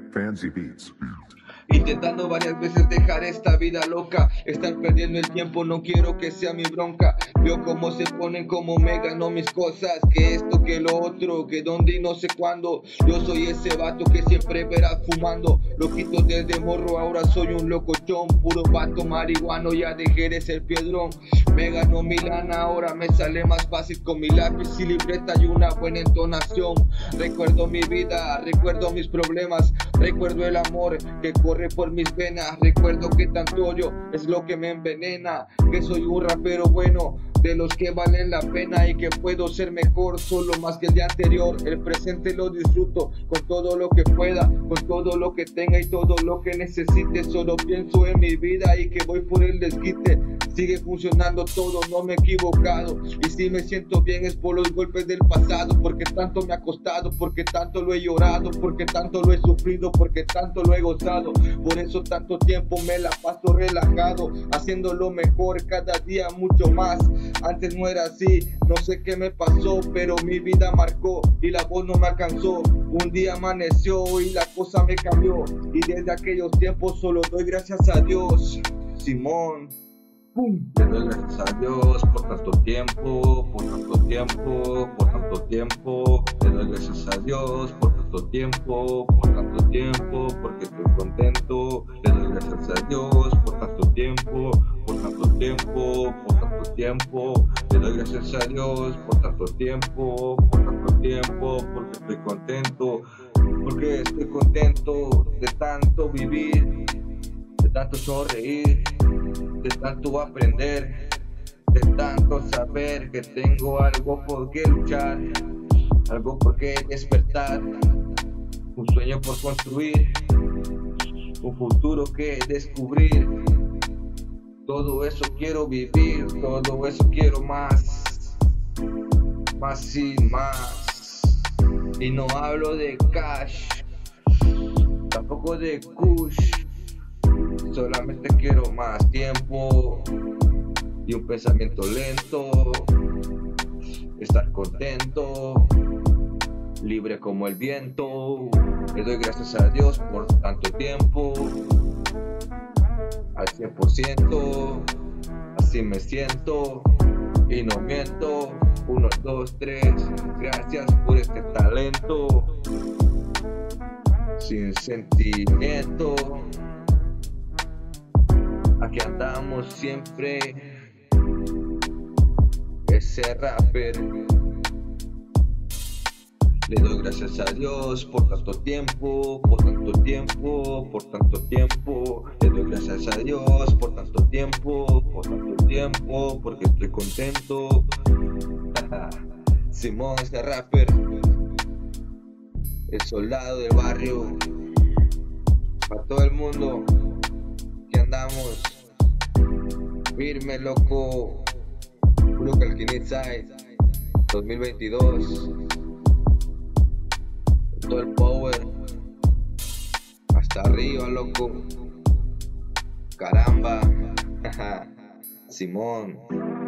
Fancy Beats. Intentando varias veces dejar esta vida loca, estar perdiendo el tiempo, no quiero que sea mi bronca. Veo cómo se ponen, como me ganó mis cosas, que esto, que lo otro, que dónde y no sé cuándo. Yo soy ese vato que siempre verás fumando, loquito desde morro, ahora soy un locochón. Puro vato marihuano, ya dejé de ser piedrón. Me ganó mi lana, ahora me sale más fácil con mi lápiz y libreta y una buena entonación. Recuerdo mi vida, recuerdo mis problemas, recuerdo el amor que corre por mis venas. Recuerdo que tanto odio es lo que me envenena, que soy un rapero bueno, de los que valen la pena, y que puedo ser mejor, solo más que el día anterior. El presente lo disfruto con todo lo que pueda, con todo lo que tenga y todo lo que necesite. Solo pienso en mi vida y que voy por el desquite. Sigue funcionando todo, no me he equivocado. Y si me siento bien es por los golpes del pasado, porque tanto me ha costado, porque tanto lo he llorado, porque tanto lo he sufrido, porque tanto lo he gozado. Por eso tanto tiempo me la paso relajado, haciendo lo mejor cada día mucho más. Antes no era así, no sé qué me pasó, pero mi vida marcó y la voz no me alcanzó. Un día amaneció y la cosa me cambió, y desde aquellos tiempos solo doy gracias a Dios. Simón. Le doy gracias a Dios por tanto tiempo, por tanto tiempo, por tanto tiempo. Le doy gracias a Dios por tanto tiempo, porque estoy contento. Le doy gracias a Dios por tanto tiempo, por tanto tiempo, por tanto tiempo. Le doy gracias a Dios por tanto tiempo, porque estoy contento. Porque estoy contento de tanto vivir, de tanto sonreír, de tanto aprender, de tanto saber que tengo algo por qué luchar, algo por qué despertar, un sueño por construir, un futuro que descubrir. Todo eso quiero vivir, todo eso quiero más, más y más. Y no hablo de cash, tampoco de kush. Solamente quiero más tiempo y un pensamiento lento, estar contento, libre como el viento. Le doy gracias a Dios por tanto tiempo, al 100%, así me siento y no miento. 1, 2, 3, gracias por este talento, sin sentimiento. Aquí andamos siempre, ese rapper. Le doy gracias a Dios por tanto tiempo, por tanto tiempo, por tanto tiempo. Le doy gracias a Dios por tanto tiempo, porque estoy contento. Simón, ese rapper, el soldado del barrio, para todo el mundo. Andamos firme, loco. Puro Calquinit Side 2022. Todo el power hasta arriba, loco. Caramba. Simón.